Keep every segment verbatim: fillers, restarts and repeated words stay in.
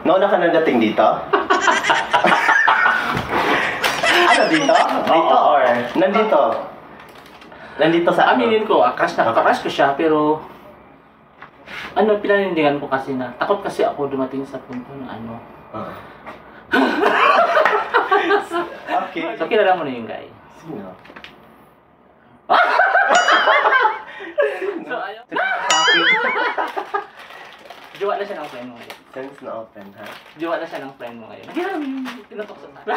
Nauna ka na dating dito? Ano dito? Dito or nandito? Nandito sa ano? Aminin ko, ah, crush na, crush ko siya, pero ano, pinanindigan ko kasi na, takot kasi ako dumating sa punto ng ano. Uh. Okay. So, kilala mo na yung guy. Sino? So, ayaw. Sino? Jowa na siya ng friend mo ngayon. Sense na open, ha? Jowa na siya ng friend mo ngayon. Nagyan namin yung tinatok sa tayo.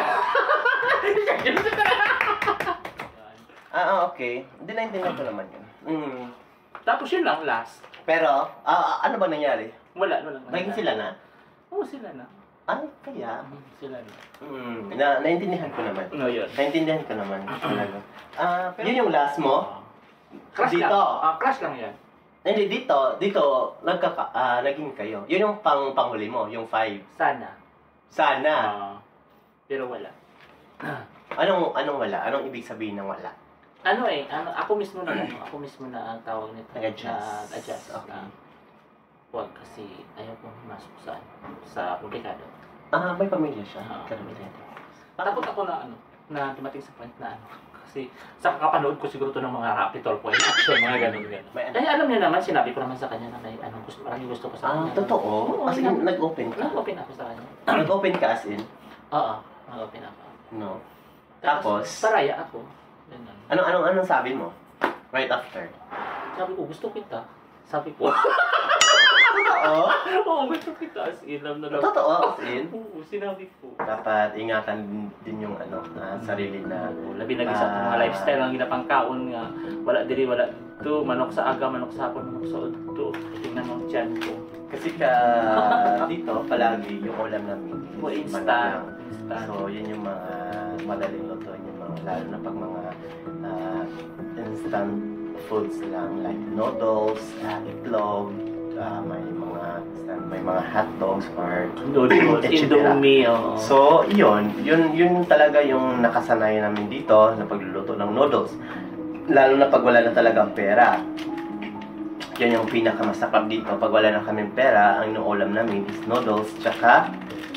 Ah, ah, okay. Hindi naintindihan ko naman yun. Mm. Tapos yun lang, last. Pero, ah, ano ba nangyari? Wala, wala. Naging sila na? Oo, sila na. Ay, kaya? Sila na. Mm, na, naintindihan ko naman. No, yun. Naintindihan ko naman. Talaga. Ah, yun yung last mo? Crush Dito? lang. Ah, crush lang yan. Hindi, dito, dito, nagkaka, ah, naging kayo. Yun yung pang panghuli mo, yung five. Sana. Sana. Ah, pero wala. Anong, anong wala? Anong ibig sabihin ng wala? Ano eh, ano, ako mismo na ano, ako mismo na ang tawag nito. Nag-adjust. Nag-adjust. Okay. Na, huwag kasi ayaw kong masok sa, sa komplikado. Ah, may pamilya siya. Ah, Karamihan. Takot ako na ano, na dumating sa point na ano. Kasi sa kakapanood ko siguro to ng mga Rapitol point action, mga ganun ganun. May ano? Eh alam niya naman, sinabi ko naman sa kanya na may ano, gusto, maraming gusto ko sa Ah, kanya. totoo? Oo, As in, nag-open ka? Nag-open ako sa kanya. Nag-open ka as in? Oo, nag-open ako. No. Tapos? Paraya ako. Ganun. Ano, anong, anong sabi mo? Right after? Sabi ko, gusto kita. Sabi ko. Totoo? Oo, gusto kita. As in, alam na lang. Totoo? As in? Oo, sinabi ko. Dapat ingatan din yung ano, ah, sarili na Oo, labi na sa Ah. mga lifestyle ang ginapang kaon nga. Wala diri, wala to. Manok sa aga, manok sa hapon, manok sa udto. Tingnan mo ang tiyan ko. kasi ka dito palagi yung ulam namin is O manok instant. lang. Instant. So yun yung mga madaling lutuin yung mga lalo na pag mga ah, instant foods lang like noodles, uh, itlog, ah, may mga may mga hot dogs or Noodles, et cetera. Indomie, oo. So, yun, yun, yun talaga yung nakasanayan namin dito na pagluluto ng noodles. Lalo na pag wala na talagang pera. Yan yung pinakamasakap dito. Pag wala na kaming pera, ang inuulam namin is noodles, tsaka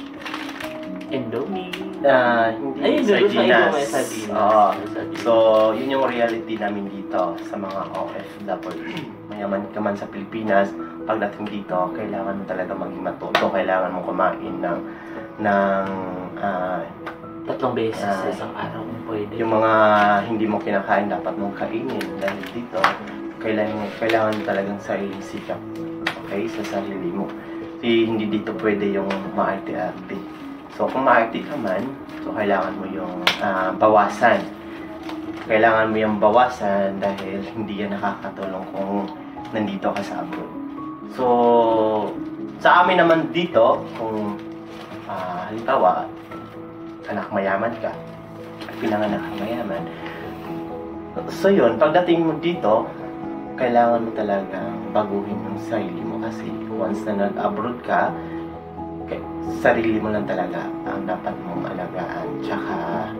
Indomie. ah, hindi, Ay, noodles na sardinas. Indomie, sardinas. Oo. Sardinas. So, yun yung reality namin dito sa mga O F W. Mayaman ka man sa Pilipinas, pagdating dito, kailangan mo talaga maging matuto. Kailangan mo kumain ng, ng ah, Tatlong beses Ah. sa isang araw kung pwede. yung mga hindi mo kinakain, dapat mong kainin. Dahil dito, kailangan, kailangan mo talagang sariling sikap. Okay? Sa sarili mo. Kasi hindi dito pwede yung maarte-arte. So, kung maarte ka man, so kailangan mo yung ah, bawasan. Kailangan mo yung bawasan dahil hindi yan nakakatulong kung nandito ka sa abroad. So, sa amin naman dito, kung ah, halimbawa, anak mayaman ka, pinanganak ka mayaman. So yun, pagdating mo dito, kailangan mo talagang baguhin yung sarili mo kasi once na nag-abroad ka, kay- sarili mo lang talaga ang dapat mong alagaan. Tsaka,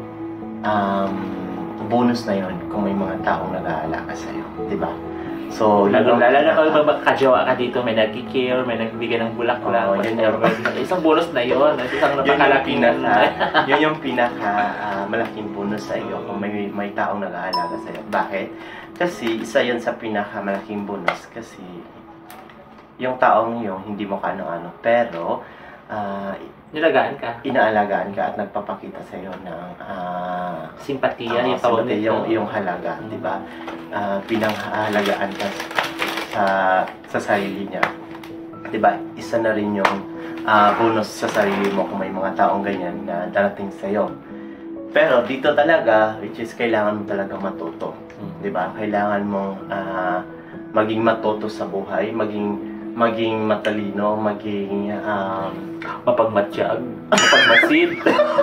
um, bonus na yun kung may mga taong nag-aalaga sa'yo. Diba? So, yun Lalo, ang- lalo na pag magkakajawa ka dito, may nag-care, may nagbigay ng bulaklak. Oo, yun yung- Isang bonus na yun. Isang yun yung napakalaking pinaka, yun yung pinaka ah, malaking bonus sa iyo kung may may taong nag-aalaga sa iyo. Bakit? Kasi isa yun sa pinaka malaking bonus kasi yung taong yung hindi mo kano-ano pero ah, Nilagaan ka. inaalagaan ka at nagpapakita sa iyo ng ah, Simpatiya, ah, yung tawag simpati, nito. yung yung halaga, di ba? Ah, pinanghalagaan ka sa sa sarili niya. 'Di ba? Isa na rin yung ah, bonus sa sarili mo kung may mga taong ganyan na darating sa iyo. Pero dito talaga, which is kailangan mo talaga matuto. Hmm. 'Di ba? Kailangan mong ah, maging matuto sa buhay, maging maging matalino, maging um, Mapagmatsyag. Mapagmasid.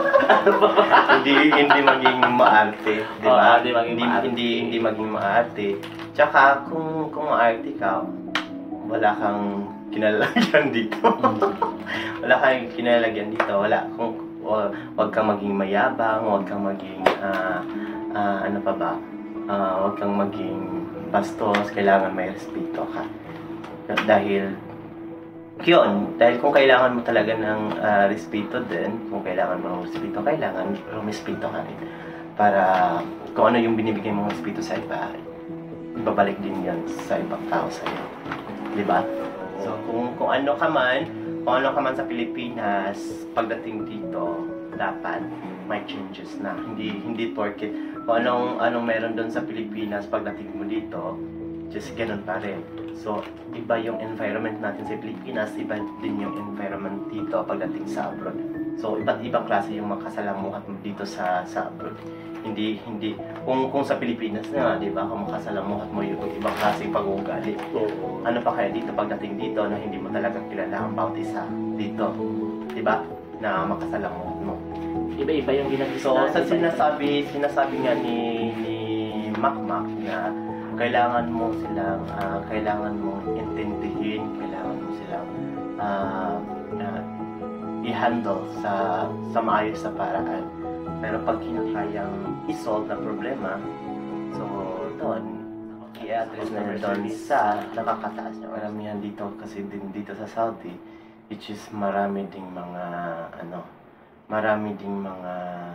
hindi hindi maging maarte, 'di ba? Oo, hindi maging hindi, maarte. hindi hindi maging maarte. Tsaka kung kung maarte ka, wala kang kinalagyan dito. Wala kang kinalagyan dito, wala kung wa- wag kang maging mayabang, wag kang maging ah, ah, ano pa ba? Ah, wag kang maging bastos, kailangan may respeto ka. Dahil yun, dahil kung kailangan mo talaga ng ah, respeto din, kung kailangan mo ng respeto, kailangan rumispeto ka rin. Para kung ano yung binibigay mong respeto sa iba, ibabalik din yan sa ibang tao sa'yo. Di ba? So, kung, kung ano ka man, kung ano ka man sa Pilipinas, pagdating dito, dapat may changes na. Hindi hindi porket kung anong, anong meron doon sa Pilipinas, pagdating mo dito, just ganun pa rin. So, iba yung environment natin sa Pilipinas, iba din yung environment dito pagdating sa abroad. So, iba't ibang klase yung makasalamuhat mo dito sa sa abroad. Hindi, hindi, kung, kung sa Pilipinas na, di ba, kung makasalamuhat mo yung ibang klase pag-uugali. Ano pa kaya dito pagdating dito na hindi mo talaga kilala ang bawat isa dito, di ba, na makasalamuhat mo. Iba-iba yung ginagawa. So, sa sinasabi, sinasabi nga ni, ni Makmak na kailangan mo silang, ah, kailangan mo intindihin, kailangan mo silang ah, ah, i-handle sa, sa maayos na paraan. Pero pag kinakayang i-solve na problema, so doon, i-address na doon sa nakakataas niya. Maramihan dito kasi din dito sa Saudi, which is marami ding mga, ano, marami ding mga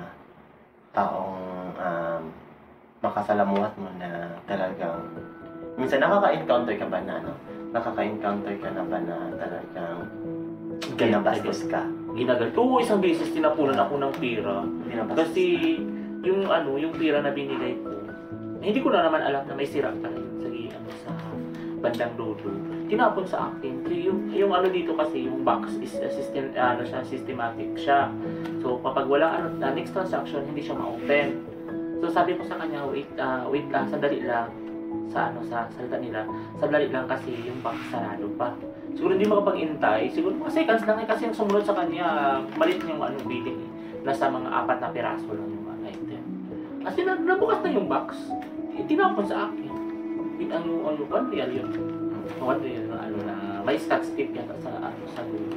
taong um, makasalamuhat mo na talagang, minsan nakaka-encounter ka ba na, ano, nakaka-encounter ka na ba na talagang ginabastos ka? Ginagal. Oo, isang beses tinapunan ako ng pera. Ginabastos Kasi yung ano, yung pera na binigay ko, hindi ko na naman alam na may sira pala yun sa, ano, sa bandang dulo. Tinapon sa akin. Yung, yung ano dito kasi, yung box is uh, system, ano siya, systematic siya. So kapag wala ano, na next transaction, hindi siya ma-open. So sabi ko sa kanya, wait, uh, wait lang, sandali lang. Sa ano, sa salita nila, sandali lang kasi yung box sarado pa. Siguro hindi makapag-intay, siguro mga seconds lang eh, kasi yung sumunod sa kanya, malit yung ano, bidding eh. Nasa mga apat na piraso lang yung mga item. Kasi na, nabukas na yung box, eh, tinapon sa akin. With ano, ano, one real yun. One real na ano na, may scotch tape yata sa, ano, sa dulo.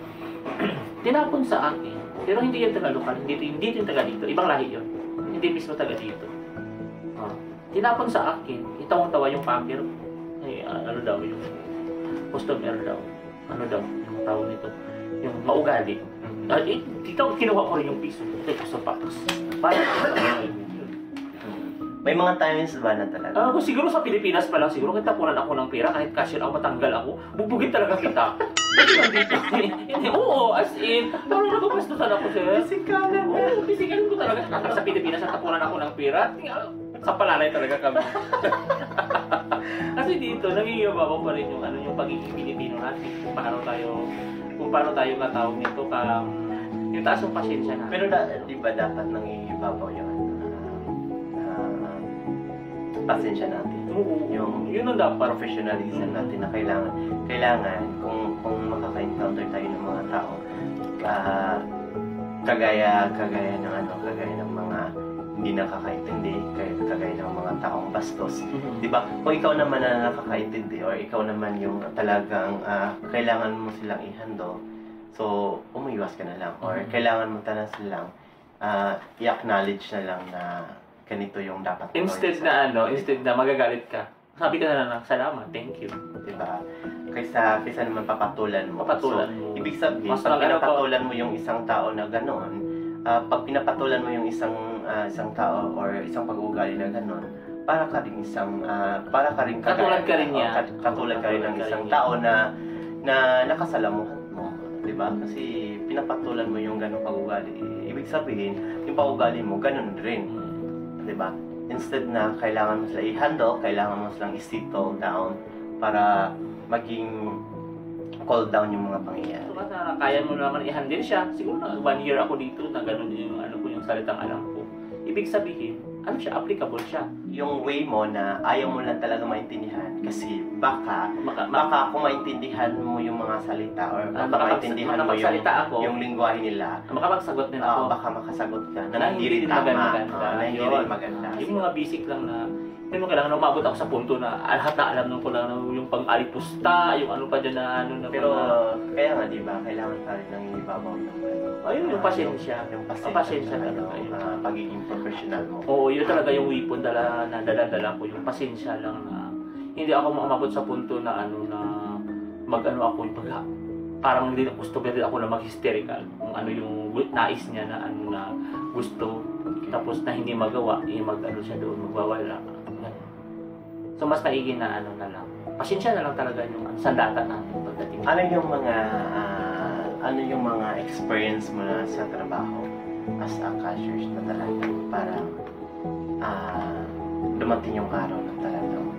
Tinapon sa akin, pero hindi yung taga lokal, hindi, hindi yung taga dito, ibang lahi yun. Hindi mismo taga dito. Ah, tinapon sa akin, itawang-tawa yung packer. Ay, uh, ano daw yung customer daw. Ano daw yung tawag nito? Yung maugali. Uh, eh, dito kinuha ko rin yung piso. Ito sa patas. Parang may mga times ba na talaga? Ah, uh, siguro sa Pilipinas pa lang, siguro kitapunan ako ng pera, kahit cashier ako, matanggal ako, bubugin talaga kita. Hindi lang dito. Hindi, oo, as in, parang nagpapastusan ako, sir. Pisikalan. Oo, pisikalan ko talaga. Kapag sa Pilipinas, natapunan ako ng pera, sa palalay talaga kami. Kasi dito, nangingibabaw pa rin yung, ano, yung pagiging Pilipino natin. Kung paano tayo, kung paano tayo katawag nito, ka, yung taas ng pasyensya na. Pero da, di ba dapat nangingibabaw yung pasensya natin. Oo, yung yun ang dapat. Professionalism natin na kailangan kailangan kung kung makaka-encounter tayo ng mga tao uh, kagaya kagaya ng ano kagaya ng mga hindi nakakaintindi, kaya kagaya ng mga taong bastos. Mm-hmm. 'Di ba? Kung ikaw naman na nakakaintindi or ikaw naman yung talagang uh, kailangan mo silang i-handle, so umiwas ka na lang or mm-hmm. kailangan mo talaga silang uh, i-acknowledge na lang na ganito yung dapat. Instead na ano, instead na magagalit ka, sabi ka na lang, salamat, thank you. Diba? Kaysa, kaysa naman papatulan mo. Papatulan so, mo. Ibig sabihin, Mas pag ano pinapatulan mo yung isang tao na gano'n, uh, pag pinapatulan mo yung isang uh, isang tao or isang pag-uugali na gano'n, para ka rin isang, uh, para ka rin kagaya. Katulad ka rin niya. Kat, katulad ka rin ng isang tao na, na nakasalamuhan mo. Diba? Kasi pinapatulan mo yung gano'ng pag-uugali. Ibig sabihin, yung pag-uugali mo, gano'n rin. Diba? Instead na kailangan mo sila i-handle, kailangan mo silang i-settle down para maging cool down yung mga pangyayari. So, kasi kaya mo naman i-handle siya. Siguro na one year ako dito na gano'n yung, ano ko, yung salitang alam ko. Ibig sabihin, ano siya, applicable siya. Yung way mo na ayaw mo lang talaga maintindihan kasi baka, Maka, baka kung maintindihan mo yung mga salita or baka makapag- maintindihan mo yung, ako, yung lingwahe nila, makapagsagot din ako. uh, baka makasagot ka na, Na hindi hindi rin din tama, maganda. uh, na hindi Yun. rin maganda. Yung mga basic lang na, hindi mo kailangan na umabot ako sa punto na lahat na alam nung ko lang na yung pang-alipusta, yung ano pa dyan na ano na Pero mga, kaya nga di ba, kailangan pa rin ng ibabaw yung ayun, yung ah, pasensya. Yung, yung Ang pasensya, pasensya na, talaga ano, yun. ah, pagiging professional mo. Oo, yun talaga yung weapon dala, na dala-dala ko, yung pasensya lang na hindi ako maumabot sa punto na ano na mag-ano ako yung pag parang hindi customer din ako na mag-hysterical kung ano yung nais niya na ano na gusto, tapos na hindi magawa, eh mag ano siya doon, magwawala. Ganun. So mas maigi na ano na lang. Pasensya na lang talaga yung ano, sandata natin pagdating. Ano yung mga ah, ano yung mga experience mo na sa trabaho as a cashier na talagang parang ah dumating yung araw na talagang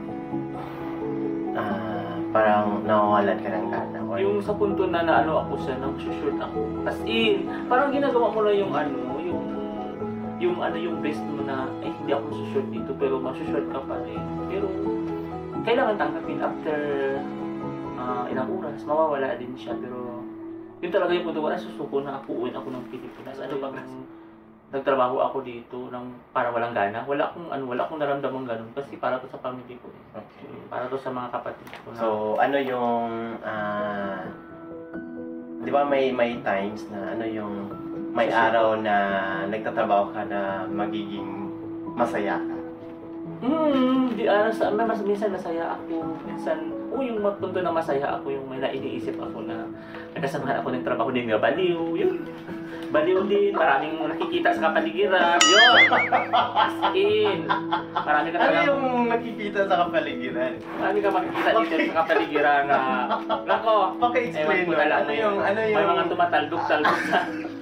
ah parang nawawalan ka ng gana? Or Yung sa punto na naano ako siya, nag-shoot ako. As in, parang ginagawa mo na yung ano, yung yung ano yung best mo na, eh hindi ako shoot dito pero mag-shoot ka pa rin. Pero kailangan tanggapin after ah, ilang oras, mawawala din siya. Pero yun talaga yung punto ko, ay susuko na ako, uwin ako ng Pilipinas. Ano bang nagtrabaho ako dito ng para walang gana? Wala akong ano, wala akong naramdaman ganun kasi para to sa family ko. Eh. Okay. Para to sa mga kapatid ko. Na, So, ano yung, ah, di ba may may times na ano yung, may araw na nagtatrabaho ka na magiging masaya ka? Hmm, di ano sa mas minsan masaya ako, minsan o yung magpunto na masaya ako, yung may naiisip ako na nagkasamahan ako ng trabaho din nga baliw, yun. Baliw din, maraming nakikita sa kapaligiran, yun. As in, marami ka Ano talaga, yung nakikita sa kapaligiran? marami ka makikita dito sa kapaligiran na, nako, Paki-explain ewan ko mo. na lang, Ano yung, ano yung... may mga tumataldog-talbog sa,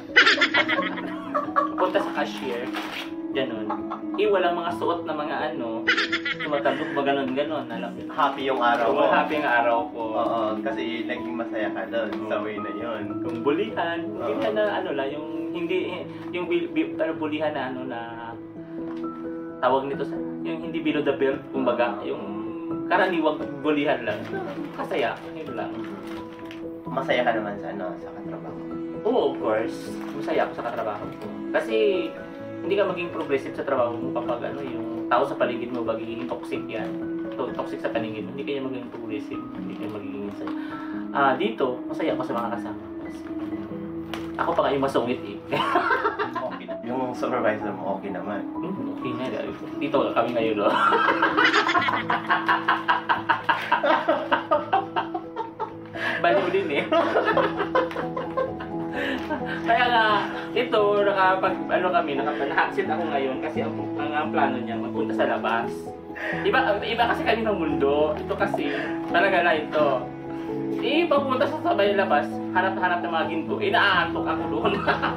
punta sa cashier, ganun. Eh, walang mga suot na mga ano, tumataldog ba ganun-ganun, alam mo. Happy yung araw mo. So, happy ang araw ko. Oo, kasi naging masaya ka doon sa way na yun. Kung bulihan, bulihan na ano lang, yung hindi, yung bi, bi, ano, bulihan na ano na, tawag nito sa, yung hindi below the belt, kumbaga, yung karaniwang bulihan lang. Kasaya, yun lang. Masaya ka naman sa ano, sa katrabaho. Oo, of course, masaya ako sa katrabaho ko. Kasi, hindi ka maging progressive sa trabaho mo kapag ano, yung tao sa paligid mo magiging toxic yan. To toxic sa paligid mo, hindi kanya magiging progressive, hindi kanya magiging masaya. Ah, dito, masaya ako sa mga kasama. Kasi, ako pa nga yung masungit eh. Okay na. Yung supervisor mo, okay naman. Hmm, okay na, guys. Dito kami ngayon, no? Baliw din eh. Kaya nga, ito, nakapag, ano kami, nakapag-hacksit ako ngayon kasi ang, ang, ang plano niya, magpunta sa labas. Iba, iba kasi kami ng mundo. Ito kasi, talaga na ito. Eh, pagpunta sa sabay labas, hanap-hanap ng mga ginto, inaantok ako doon.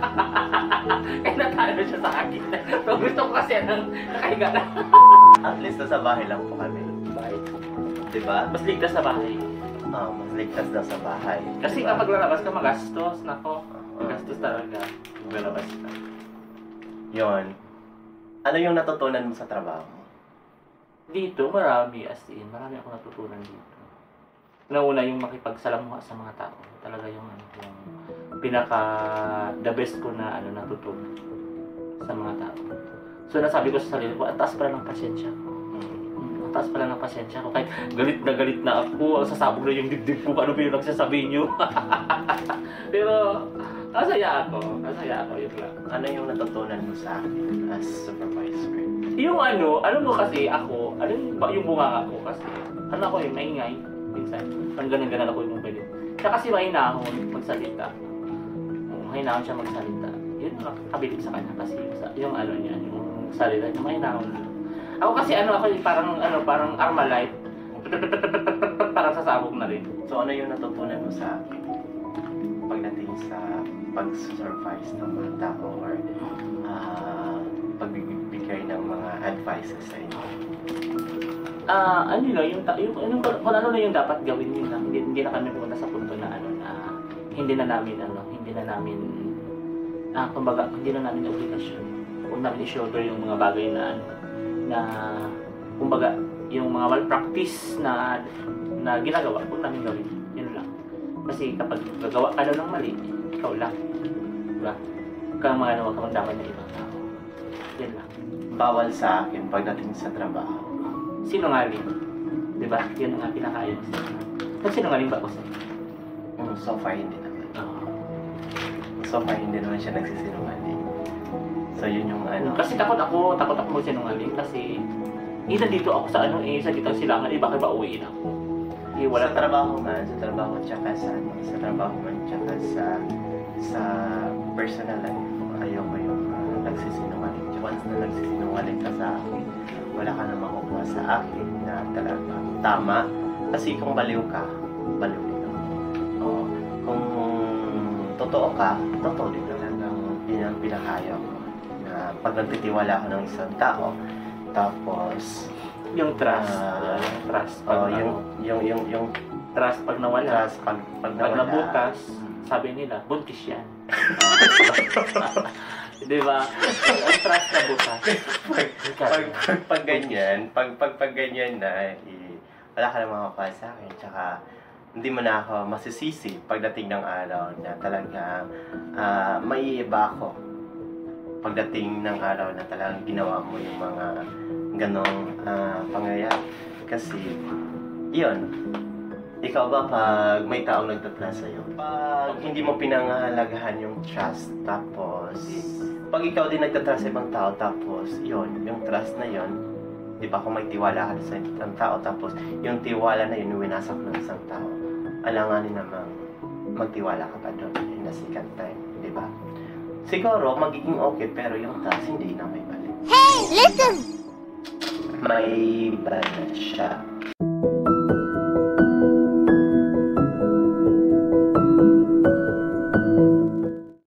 Kaya natalo siya sa akin. So, gusto ko kasi anong nakahiga na. At least nasa bahay lang po kami. Bahay. Diba? Mas ligtas sa bahay. Ah, mas ligtas na sa bahay. Kasi Diba? kapag lalabas ka, magastos. Nako, magastos talaga. Lalabas ka. Yun. Ano yung natutunan mo sa trabaho mo? Dito, marami as in. Marami ako natutunan dito. Nauna yung makipagsalamuha sa mga tao. Talaga yung, ano, yung pinaka the best ko na ano natutunan sa mga tao. So nasabi ko sa sarili ko, at taas pala ng pasensya ko. Ang taas pala ng pasensya ko. Kahit galit na galit na ako, sasabog na yung dibdib ko, ano ba yung nagsasabi nyo. Pero, kasaya ako. Kasaya ako, yun lang. Ano yung natutunan mo sa akin as supervisor? Yung ano, alam mo kasi ako, alam mo ba yung bunga ko kasi, ano ako yung maingay, minsan, ang ganun-ganun ako yung pwede. Siya kasi mahinahon magsalita. Mahinahon siya magsalita. Yun ang nakakabilib sa kanya kasi yung ano niya, yung salita niya, mahinahon. Ako kasi ano, ako parang, ano, parang Armalite. Parang sasabog na rin. So ano yung natutunan mo sa akin pagdating sa pag-supervise ng mga tao or uh, pagbibigay ng mga advices sa inyo? Ah, uh, ano lang, yung, yung, yung, kung ano na yung dapat gawin yun lang. Hindi, hindi na kami pumunta sa punto na ano na hindi na namin ano, hindi na namin ah, kumbaga, hindi na namin obligasyon. Huwag namin i-shoulder yung mga bagay na ano na kumbaga, yung mga malpractice na na ginagawa, huwag namin gawin. Yun lang. Kasi kapag gagawa ka daw ng mali, ikaw lang. Diba? Kang mga ano, kang dapat ng ibang tao. Yan lang. Bawal sa akin pagdating sa trabaho. Sinungaling. Diba? Yun ang pinakain sa nagsinungaling ba ako sa'yo? Um, so far, hindi naman. Oo. So far, hindi naman siya nagsisinungaling. So, yun yung ano. Kasi takot ako, takot ako magsinungaling kasi eh, nandito ako sa ano eh, sa gitang silangan, eh, bakit ba uwiin ako? Eh, wala sa trabaho man, sa trabaho tsaka sa ano, sa trabaho man tsaka sa sa personal life. Ayoko yung uh, nagsisinungaling. Once na nagsisinungaling ka sa akin, wala ka na makukuha sa akin na talaga tama. Kasi kung baliw ka, baliw din ako. Oo. Kung totoo ka, totoo din talagang yun ang pinakaya ko. Na pag nagtitiwala ka ng isang tao, tapos yung trust. Ah, Yung trust. Pag, oh, ano, yung yung yung yung trust pag nawala. trust pag pag Pag nawala. nabutas, Mm. sabi nila, buntis yan. Di ba? Ang trust na butas. pag, pag, pag, pag ganyan, pag, pag, pag ganyan na, eh, wala ka na makakuha sa akin. Tsaka, hindi mo na ako masisisi pagdating ng araw na talaga uh, maiiba ako. Pagdating ng araw na talagang ginawa mo yung mga ganong uh, pangyayari. Kasi, yun, ikaw ba pag may taong nagtatrust sa'yo? Pag hindi mo pinangahalagahan yung trust, tapos pag ikaw din nagtatrust sa ibang tao, tapos yun, yung trust na yun, di ba kung may tiwala ka sa isang tao, tapos yung tiwala na yun, winasak ng isang tao, alanganin namang magtiwala ka pa doon in the second time, di ba? Siguro, magiging okay, pero yung trust, hindi na may balik. Hey, listen! May iba na siya.